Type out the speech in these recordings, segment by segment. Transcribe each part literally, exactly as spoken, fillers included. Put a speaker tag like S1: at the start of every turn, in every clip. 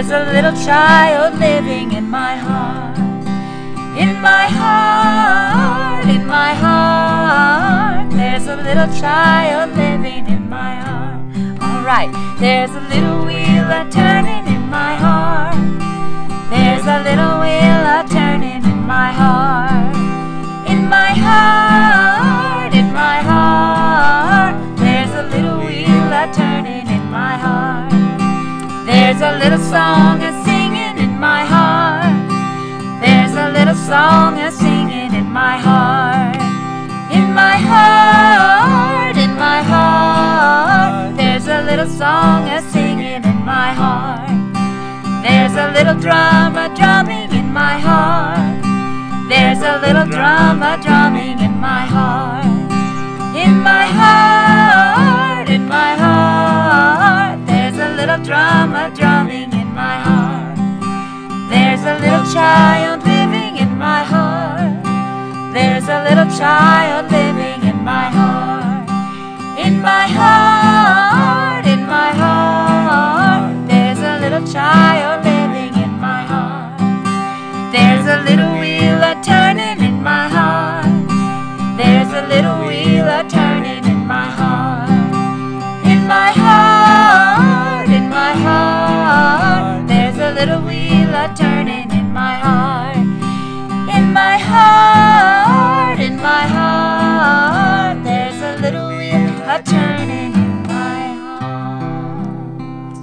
S1: there's a little child living in my heart. In my heart, in my heart, there's a little child living in my heart. Alright, there's a little wheel a-turning in my heart. There's a little wheel a-turning in my heart. In my heart, in my heart, there's a little wheel a-turning in my heart. There's a little song a-singing in my heart. There's a little song a-singing in my heart. In my heart, in my heart, there's a little song a-singing in my heart. There's a little drum a-drumming in my heart. There's a little drum a-drumming in my heart. In my heart, in my heart, there's a little drum a-drumming in my heart. There's a little child living in my heart. There's a little child living in my heart. In my heart, in my heart, there's a little child living in my heart. There's a little wheel a-turning in my heart. There's a little wheel a-turning in my heart. In my heart, in my heart, there's a little wheel a-turning in my heart. In my heart, in my heart, there's a little wheel a-turning in my heart.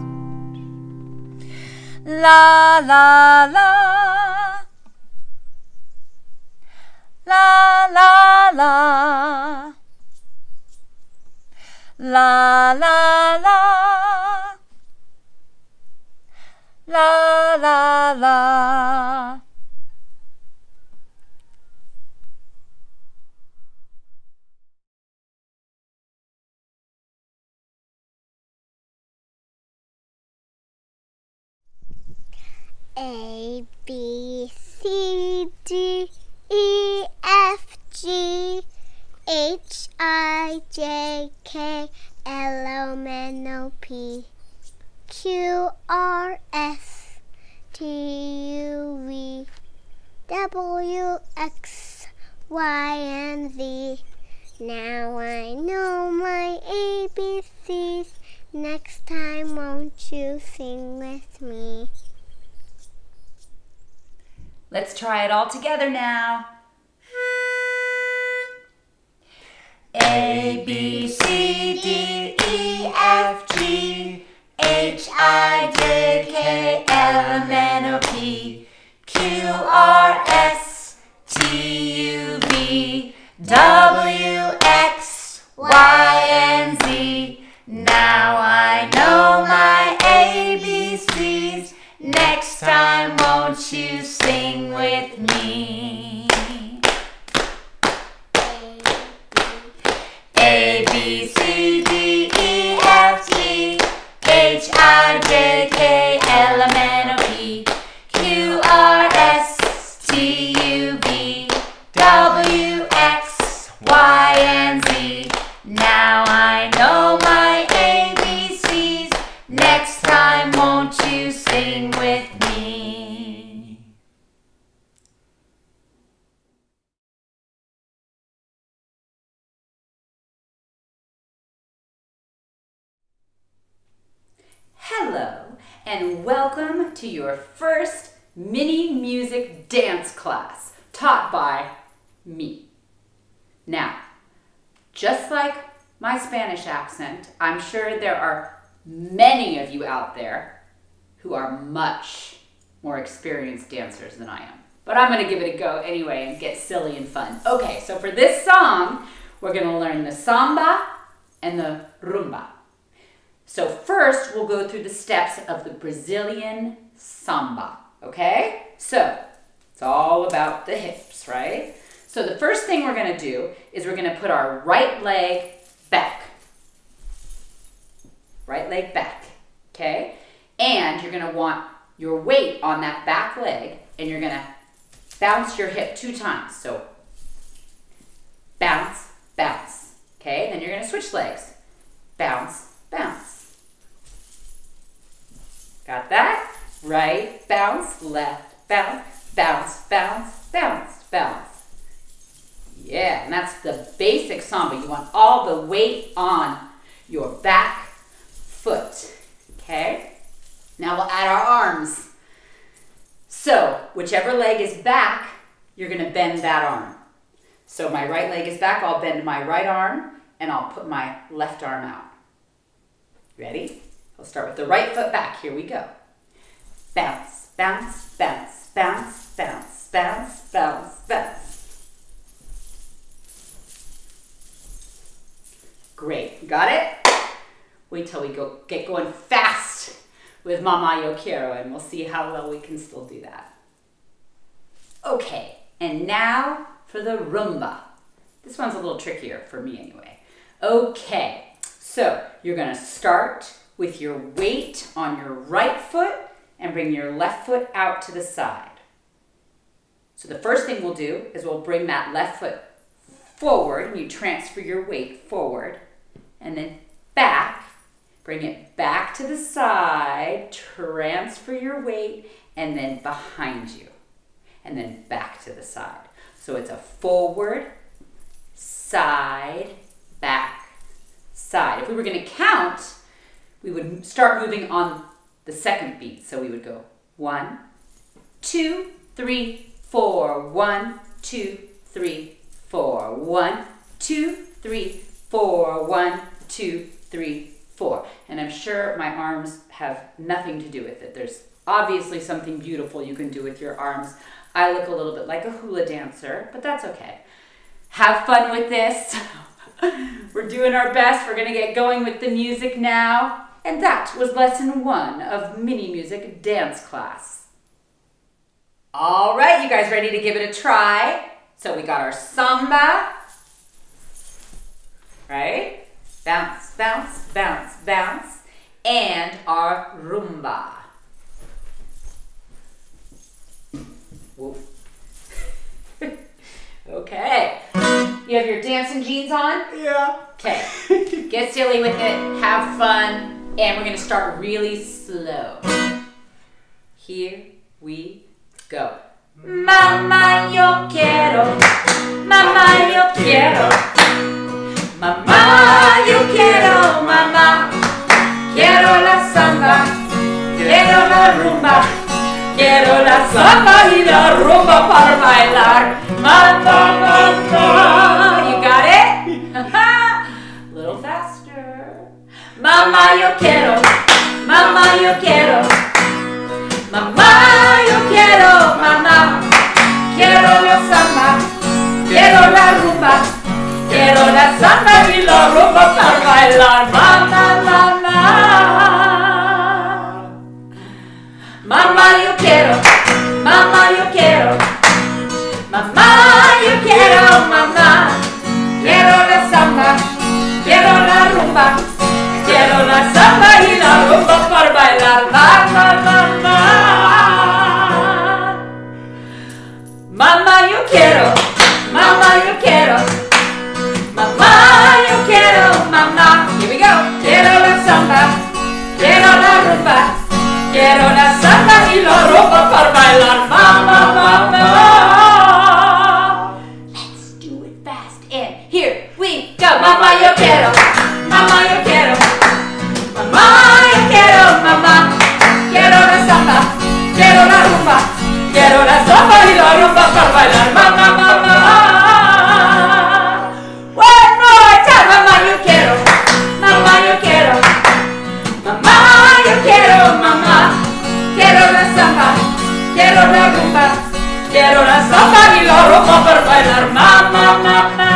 S1: La la la, la la la, la la la, la la la.
S2: A, B, C, D, E, F, G, H, I, J, K, L, M, N, O, P, Q, R, S, T, U, V, W, X, Y, and Z. Now I know my A B Cs. Next time, won't you sing with me?
S1: Let's try it all together now. A, B, C, D, E, F, G, H, I, J, K, L, M, N, O, P, Q, R, S, T, U, V, W, X, Y, and Z. Now I know my A B Cs. Next time, won't you sing with me? A, B, C, D, E, F, G, H, I, J, K, L, M, N, O, P, Q, R, S, T, U, V, W, X, Y, and Z. Now I know my A B Cs. Next time, won't you sing with me? Hello, and welcome to your first mini music dance class taught by me. Now, just like my Spanish accent, I'm sure there are many of you out there who are much more experienced dancers than I am. But I'm gonna give it a go anyway and get silly and fun. Okay, so for this song, we're gonna learn the samba and the rumba. So first, we'll go through the steps of the Brazilian samba, okay? So, it's all about the hips, right? So the first thing we're gonna do is we're gonna put our right leg back. Right leg back, okay? And you're gonna want your weight on that back leg, and you're gonna bounce your hip two times. So bounce, bounce, okay? Then you're gonna switch legs. Bounce, bounce. Got that? right, bounce, left, bounce, bounce, bounce, bounce, bounce. Yeah, and that's the basic samba. You want all the weight on your back foot, okay? Now we'll add our arms. So whichever leg is back, you're gonna bend that arm. So my right leg is back, I'll bend my right arm and I'll put my left arm out. Ready? I'll start with the right foot back. Here we go. Bounce, bounce, bounce, bounce, bounce, bounce, bounce, bounce. Great, got it? Wait till we go get going fast with Mama Yo Quiero and we'll see how well we can still do that. Okay, and now for the rumba. This one's a little trickier for me anyway. Okay, so you're gonna start with your weight on your right foot and bring your left foot out to the side. So the first thing we'll do is we'll bring that left foot forward and you transfer your weight forward and then back, bring it back to the side, transfer your weight and then behind you and then back to the side. So it's a forward, side, back, side. If we were gonna count, we would start moving on the second beat. So we would go one, two, three, four, one, two, three, four, one, two, three, four, one, two, three, four. And I'm sure my arms have nothing to do with it. There's obviously something beautiful you can do with your arms. I look a little bit like a hula dancer, but that's okay. Have fun with this. We're doing our best. We're gonna get going with the music now. And that was lesson one of Mini Music Dance Class. All right, you guys ready to give it a try? So we got our samba, right? Bounce, bounce, bounce, bounce. And our rumba. Whoa. Okay. You have your dancing jeans on?
S3: Yeah.
S1: Okay. Get silly with it. Have fun. And we're going to start really slow. Here we go. Mama, yo quiero. Mama, yo quiero. Mama, yo quiero. Mama, quiero la samba. Quiero la rumba. Quiero la samba y la rumba para bailar. Mama, mama. You got it? A little faster. Mama, yo quiero. Mama, yo quiero. Mama, yo quiero. Mamá, quiero la samba. Quiero la rumba. Quiero la samba y la rumba para bailar. Mama, mama. Mamá, yo quiero, mamá, yo quiero, mamá, yo quiero, mamá, quiero la samba, quiero la rumba, quiero la samba y la rumba para bailar, mamá, mamá. Mamá, yo quiero, mamá, yo quiero, mamá, yo quiero, mamá, here we go, quiero la samba, quiero la rumba. Quiero la samba y la rumba para bailar, mama, mama. Let's do it fast and here we go. Mama, yo quiero, mama, yo quiero, mama, yo quiero, mamá. Quiero la samba, quiero la rumba, quiero la samba y la rumba para bailar, mama, mama. One more time, mama, yo quiero, mama, yo quiero, mamá, yo quiero, mamá. Quiero la samba, quiero la rumba, quiero la samba y la rumba para bailar, mamá, mamá.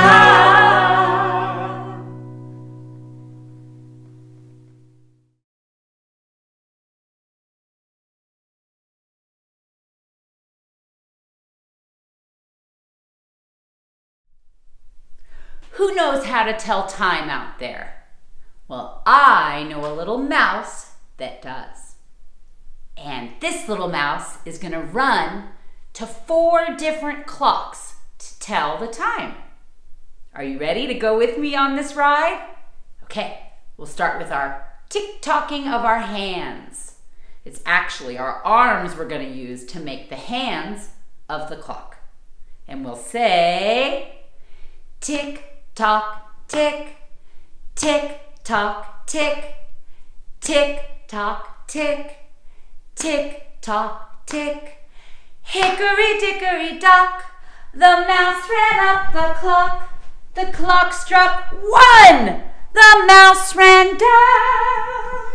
S1: Who knows how to tell time out there? Well, I know a little mouse that does. And this little mouse is going to run to four different clocks to tell the time. Are you ready to go with me on this ride? Okay, we'll start with our tick-tocking of our hands. It's actually our arms we're going to use to make the hands of the clock. And we'll say, tick, tock, tick, tick, tock, tick, tick, tock, tick, tick, tock, tick. Hickory dickory dock, the mouse ran up the clock. The clock struck one, the mouse ran down.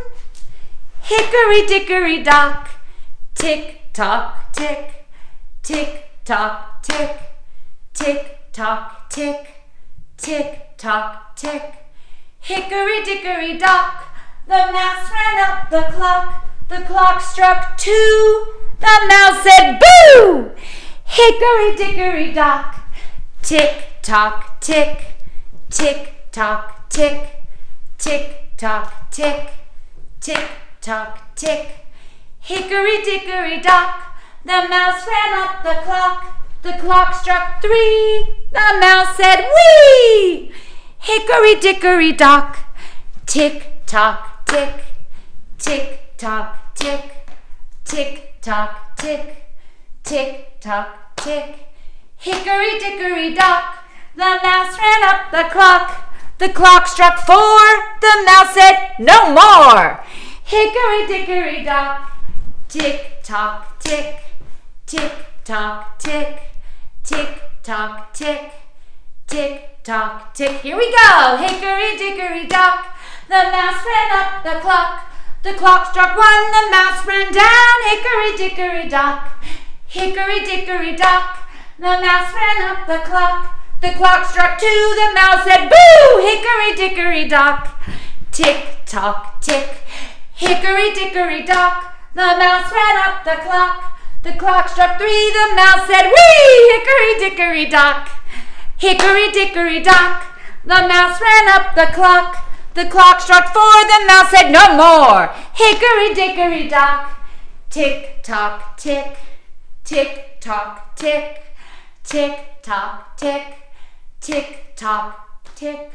S1: Hickory dickory dock, tick tock tick, tick tock tick, tick tock tick, tick tock tick. Hickory dickory dock, the mouse ran up the clock. The clock struck two, the mouse said boo. Hickory dickory dock, tick tock tick, tick tock tick, tick tock tick, tick tock tick. Hickory dickory dock, the mouse ran up the clock. The clock struck three, the mouse said wee. Hickory dickory dock, tick tock tick, tick tock tick, tick tock tick, tick tock tick. Hickory dickory dock, the mouse ran up the clock. The clock struck four, the mouse said no more. Hickory dickory dock, tick tock tick, tick tock tick, tick tock tick, tick tock tick. Here we go. Hickory dickory dock, the mouse ran up the clock. The clock struck one, the mouse ran down. Hickory dickory dock, hickory dickory dock, the mouse ran up the clock. The clock struck two, the mouse said boo. Hickory dickory dock, tick tock tick. Hickory dickory dock, the mouse ran up the clock. The clock struck three, the mouse said wee. Hickory dickory dock, hickory dickory dock, the mouse ran up the clock. The clock struck four, the mouse said no more. Hickory dickory dock, tick tock tick, tick tock tick, tick tock tick, tick tock tick.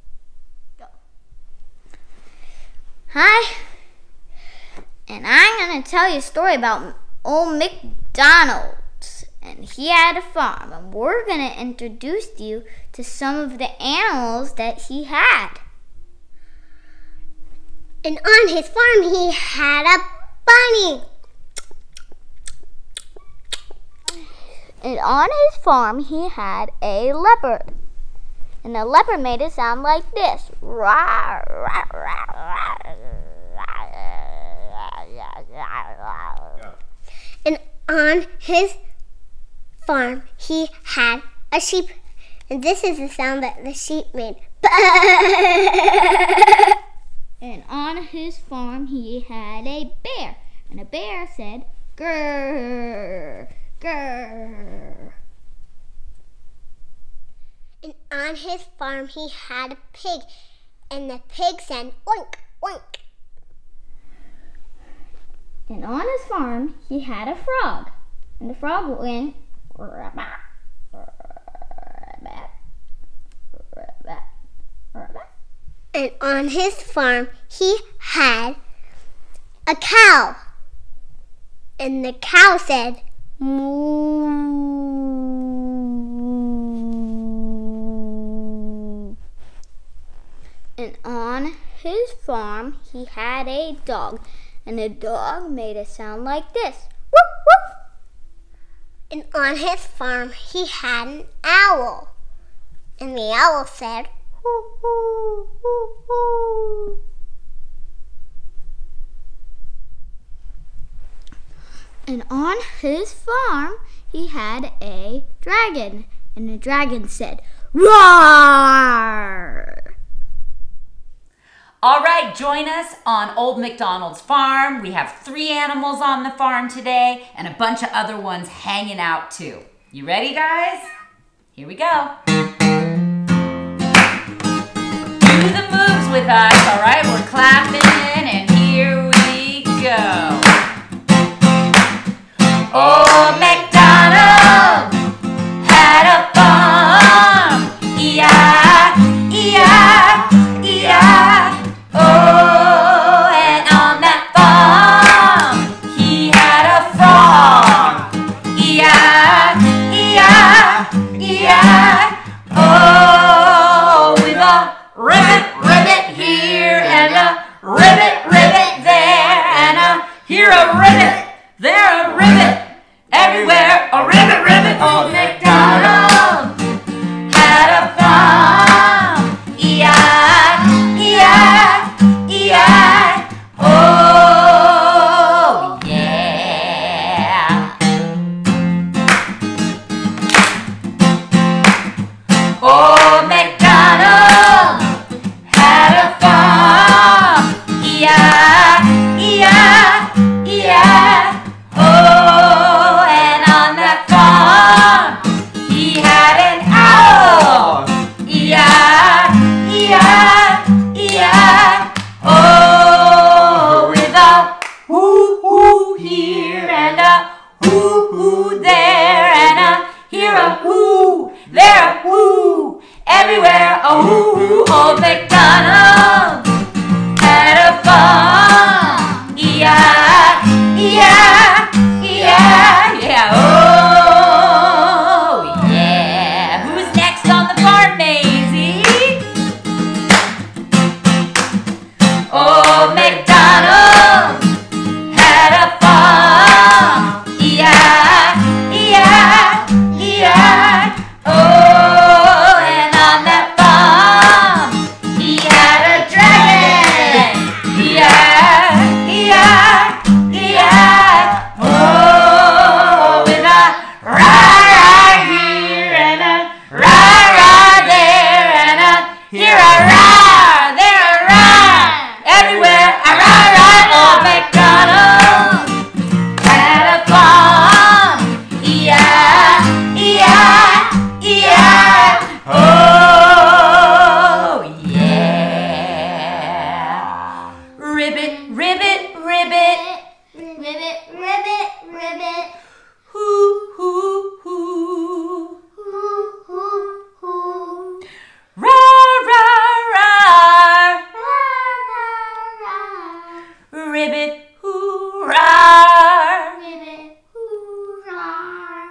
S1: Go.
S2: Hi, and I'm going to tell you a story about old MacDonald. And he had a farm, and we're going to introduce you to some of the animals that he had. And on his farm, he had a bunny. And on his farm, he had a leopard. And the leopard made it sound like this. And on his farm, he had a sheep. And this is the sound that the sheep made. And on his farm, he had a bear. And a bear said, grrr, grrr. And on his farm, he had a pig. And the pig said, oink, oink. And on his farm, he had a frog. And the frog went, rabba, rabba, rabba, rabba. And on his farm, he had a cow. And the cow said, moo. And on his farm, he had a dog. And the dog made a sound like this. Whoop, whoop. And on his farm, he had an owl. And the owl said, hoo, hoo, hoo, hoo. And on his farm, he had a dragon. And the dragon said, roar!
S1: All right, join us on Old MacDonald's farm. We have three animals on the farm today and a bunch of other ones hanging out too. You ready, guys? Here we go. Do the moves with us, all right? We're clapping and here we go. Old MacDonald had a farm, E I E I E I. Oh, and on that farm Here a ribbit, there a ribbit, everywhere a ribbit, ribbit. Old MacDonald had a farm, E I E I E I O, yeah. Old MacDonald had a farm, E I E I E I O, and on that farm he had an owl, E I E I E I O, with a hoo hoo here and a hoo hoo there, and a here a hoo, there a hoo, everywhere a hoo hoo. Old MacDonald had a farm, E I E I E I, yeah, oh, yeah. Who's next on the farm, Maisie? Old MacDonald had a farm, E I E I E I O, and on that farm he had a dragon, E I E I E I O, with a rah-rah here and a rah-rah there, and a here a rah, there a rah, everywhere a rah-rah. Old MacDonald had a farm, E I E I E I O, yeah. Ribbit, ribbit, ribbit,
S2: Ribbit, ribbit, ribbit.
S1: hoo, hoo, hoo.
S2: Hoo, hoo, hoo.
S1: Rah, rah, rah.
S2: Rah, rah, rah.
S1: Ribbit, hoo-rah.
S2: Ribbit, hoo-rah.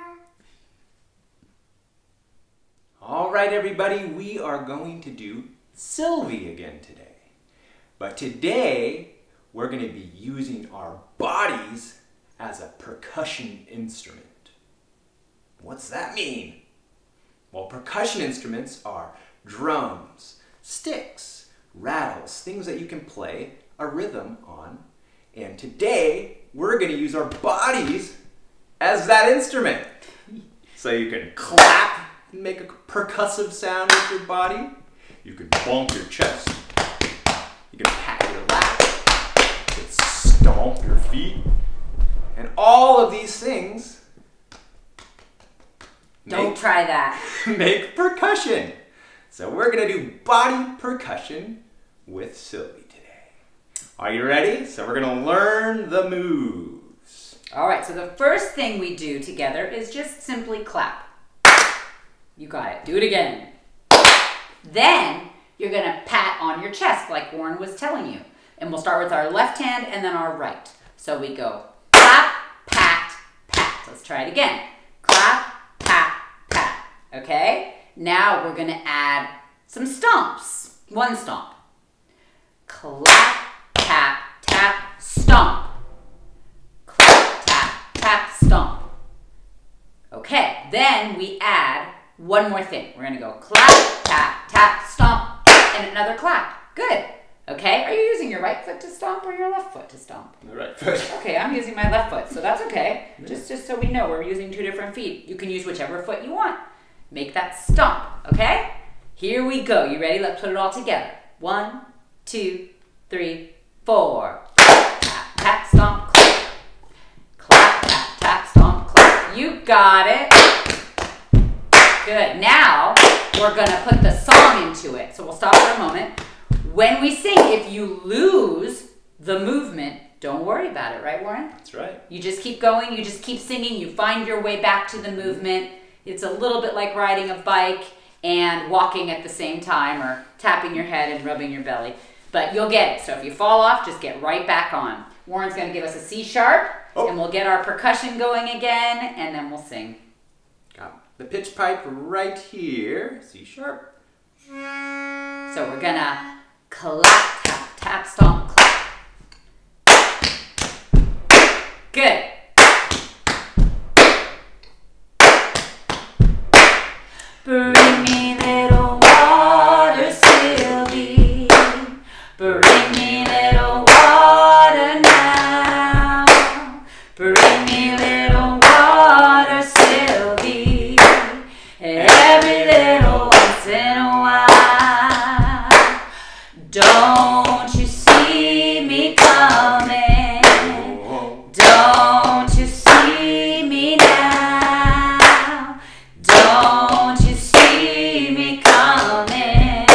S3: All right, everybody, we are going to do Sylvie again today. But today, we're going to be using our bodies as a percussion instrument. What's that mean? Well, percussion instruments are drums, sticks, rattles, things that you can play a rhythm on. And today, we're going to use our bodies as that instrument. So you can clap and make a percussive sound with your body. You can bump your chest. You can pat your lap. You can stomp your feet. And all of these things
S1: Don't
S3: make,
S1: try that.
S3: make percussion. So we're going to do body percussion with Sylvie today. Are you ready? So we're going to learn the moves.
S1: All right, so the first thing we do together is just simply clap. You got it. Do it again. Then you're going to pat on your chest like Warren was telling you. And we'll start with our left hand and then our right. So we go clap, pat, pat. Let's try it again. Clap, pat, pat. Okay? Now we're going to add some stomps. One stomp. Clap, tap, tap, stomp. Clap, tap, tap, stomp. Okay, then we add one more thing. We're going to go clap, tap, tap, stomp, and another clap. Good. Okay, are you using your right foot to stomp or your left foot to stomp?
S3: The right foot.
S1: Okay, I'm using my left foot, so that's okay. Just, just so we know we're using two different feet. You can use whichever foot you want. Make that stomp, okay? Here we go. You ready? Let's put it all together. One, two, three, four. Tap, tap, stomp, clap. Clap, tap, tap, stomp, clap. You got it. Good. Now, we're going to put the song into it. So we'll stop for a moment. When we sing, if you lose the movement, don't worry about it, right, Warren?
S3: That's right.
S1: You just keep going, you just keep singing, you find your way back to the movement. It's a little bit like riding a bike and walking at the same time, or tapping your head and rubbing your belly. But you'll get it. So if you fall off, just get right back on. Warren's going to give us a C sharp, oh. and we'll get our percussion going again, and then we'll sing.
S3: Got the pitch pipe right here, C sharp.
S1: So we're going to clap, tap, tap, stomp, clap. Good. Bring me little water, Sylvie. Bring me little water now. Bring me little water, Sylvie. Every little once in a while. Don't you see me coming? Don't you see me now? Don't you see me coming?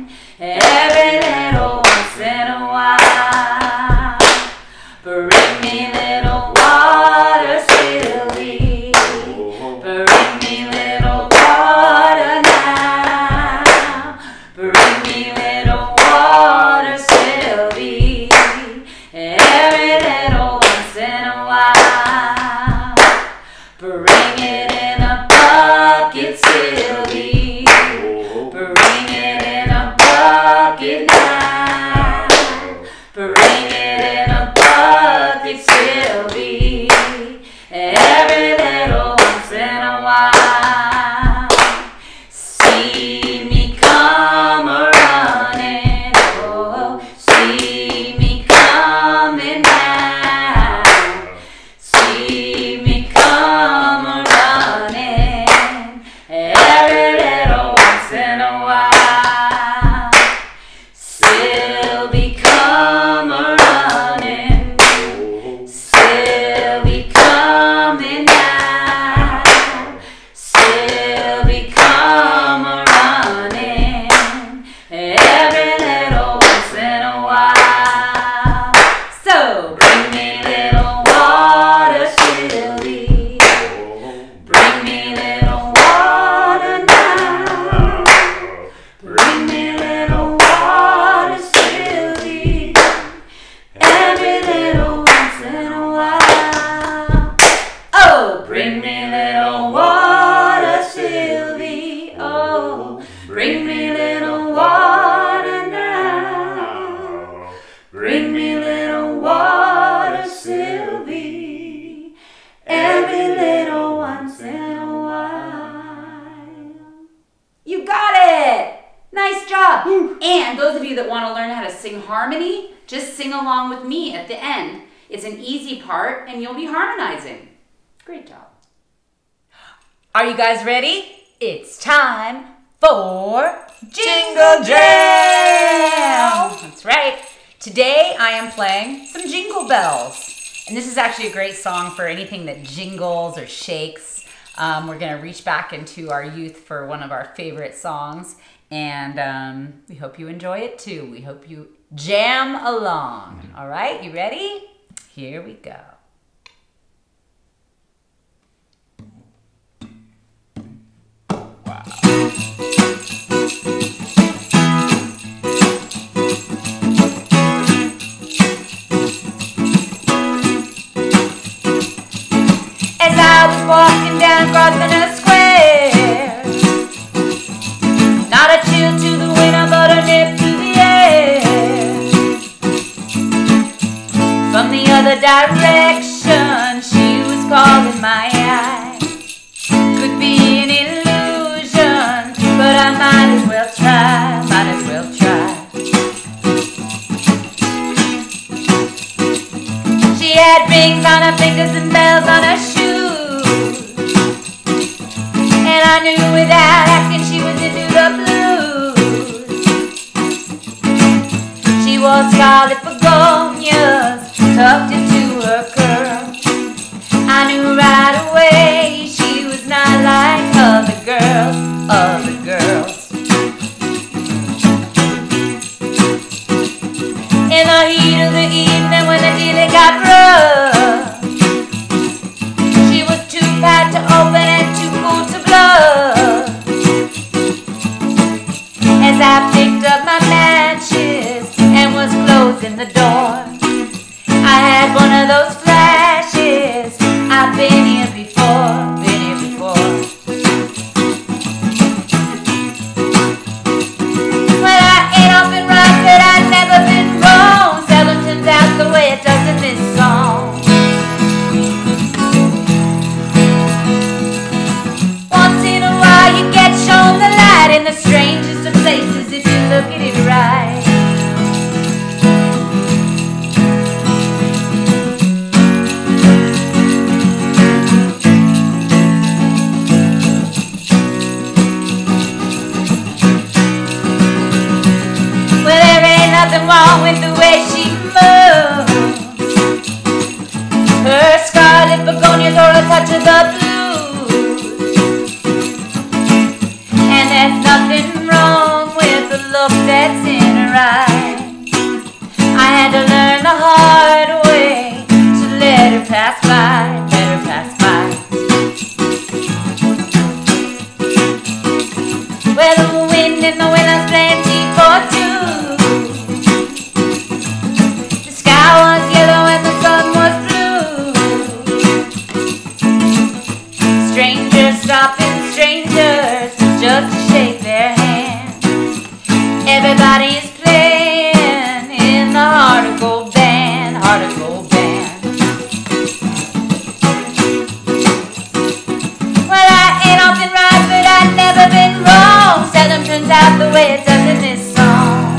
S1: Every little once in a while. Bring me little water, Sylvie. Bring me little water now. Bring me little water, Sylvie. Every little once in a while. Bring it in a bucket, Sylvie. Bring it in a bucket now. Bring it in a bucket, Sylvie. Every little once in a while. See me come running, oh, see me coming now. See me come running, every little once in a while. Sylvie, come running, Sylvie, coming now. Sylvie, come running, every little once in a while. So, bring me little water, Sylvie. Bring me little water now. Bring me little water, Sylvie. Every little once in a while. Oh, bring me little water, Sylvie. Oh, bring me little water now. Bring me little water, Sylvie. Every little once in a while. You got it! Nice job! And those of you that want to learn how to sing harmony, just sing along with me at the end. It's an easy part and you'll be harmonizing. Great job. Are you guys ready? It's time for Jingle Jam! That's right. Today I am playing some Jingle Bells. And this is actually a great song for anything that jingles or shakes. Um, we're going to reach back into our youth for one of our favorite songs. And um, we hope you enjoy it too. We hope you jam along. All right, you ready? Here we go. As I was walking down Grosvenor Square, not a chill to the winter, but a nip to the air. From the other direction, she was calling my eye. Could be an illusion, but I might as well try, might as well try. She had rings on her fingers and bells on her shoes, and I knew without asking she was into the blues. She wore scarlet begonias tucked into her curl. I knew right away she was not like other girls, other girls. In the heat of the evening when the dealing got rough, she was too fat to open and too cool to bluff. As I picked up my matches and was closing the door, I had one the blues. And there's nothing wrong with the look that's in her eye. I had to learn the hard way to let her pass by, let her pass by. Well, the wind and the willows plenty for two. The sky was yellow and the sun was blue. Strangers stopping strangers just to shake their hand. Everybody's playing in the Heart of Gold Band, Heart of Gold Band. Well, I ain't often right, but I've never been wrong. Seldom turns out the way it does in this song.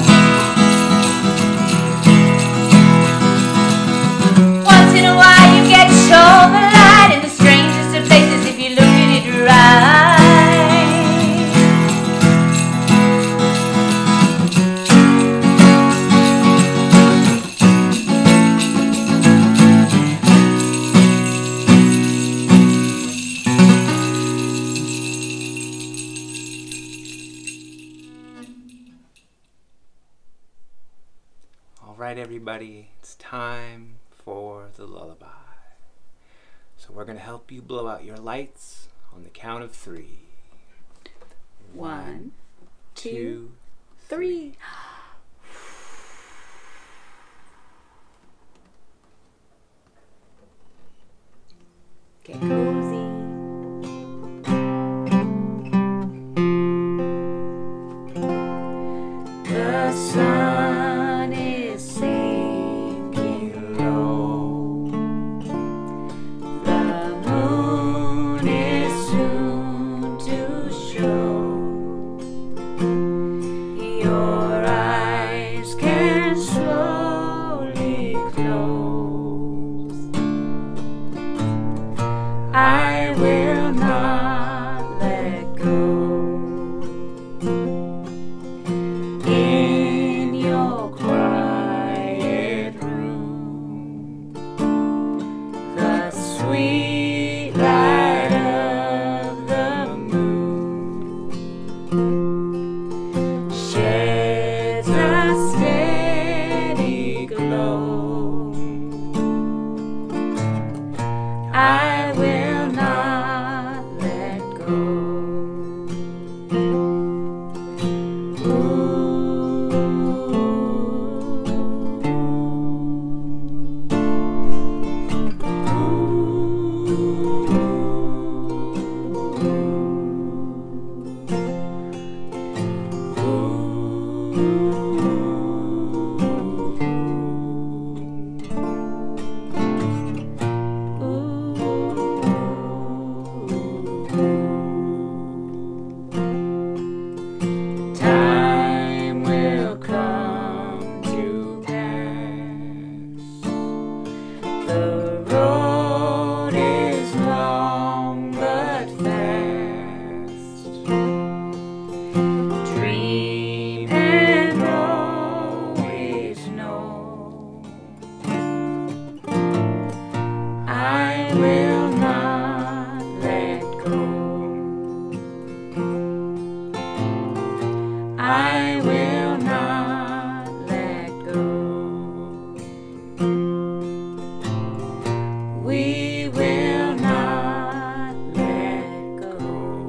S1: Once in a while you get shown the light in the strangest of places if you look at it right.
S3: Alright everybody, it's time for the lullaby. So we're going to help you blow out your lights on the count of three.
S1: One, two,
S3: Two,
S1: three. Get cozy. The sun is sinking low. The moon is soon to show. Your eyes can slowly close. I will not let go. In your quiet room, the sweet light of the moon sheds a steady glow. I will not let go. Time will come to pass. The road is long but fast. Dream and always know I will not let go. I will not let go. We will not let go.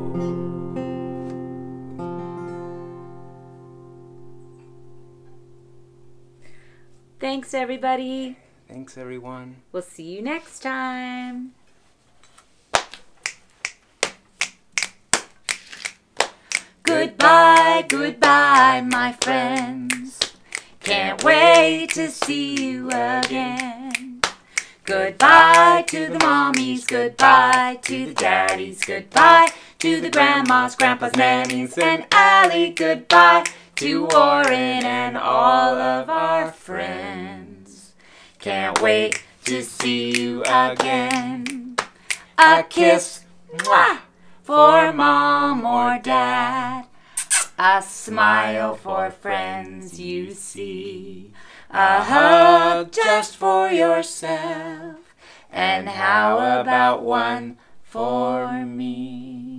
S1: Thanks, everybody.
S3: Thanks everyone.
S1: We'll see you next time. Goodbye, goodbye, my friends. Can't wait to see you again. Goodbye to the mommies, goodbye to the daddies, goodbye to the grandmas, grandpas, nannies, and Allie. Goodbye to Warren and all of our friends. Can't wait to see you again. A kiss, mwah, for mom or dad. A smile for friends you see. A hug just for yourself. And how about one for me.